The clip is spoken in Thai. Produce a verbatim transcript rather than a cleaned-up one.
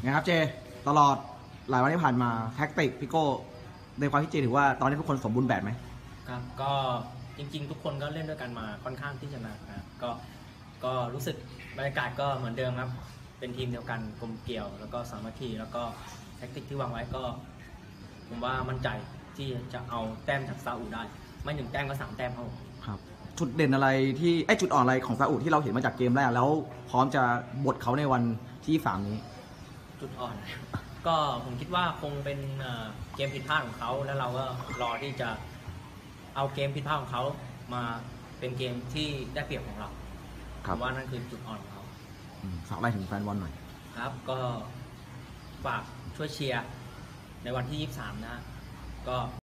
นะครับเจตลอดหลายวันที่ผ่านมาแท็กติกพี่โก้ในความที่เจถือว่าตอนนี้ทุกคนสมบูรณ์แบบไหมครับก็จริงๆทุกคนก็เล่นด้วยกันมาค่อนข้างที่จะนานนะก็ก็รู้สึกบรรยากาศก็เหมือนเดิมครับเป็นทีมเดียวกันกลมเกลี่ยวแล้วก็สามัคคีแล้วก็แท็กติกที่วางไว้ก็ผมว่ามั่นใจที่จะเอาแต้มจากซาอุได้ไม่หนึ่งแต้มก็สามแต้มครับครับจุดเด่นอะไรที่ไอ้จุดอ่อนอะไรของซาอุที่เราเห็นมาจากเกมแรกแล้วพร้อมจะบดเขาในวันที่สามนี้จุดอ่อน ก็ผมคิดว่าคงเป็นเกมผิดพลาดของเขาแล้วเราก็รอที่จะเอาเกมผิดพลาดของเขามาเป็นเกมที่ได้เปรียบของเราผมว่านั่นคือจุดอ่อนของเขาฝากอะไรถึงแฟนบอลหน่อยครับก็ฝากช่วยเชียร์ในวันที่ยี่สิบสามนะก็